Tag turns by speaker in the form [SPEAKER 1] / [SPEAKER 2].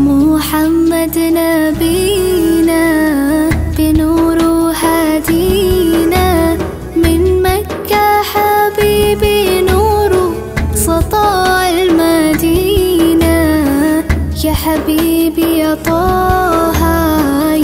[SPEAKER 1] محمد نبينا بنور هدينا من مكة حبيبي نور سطاع المدينة. يا حبيبي يا طه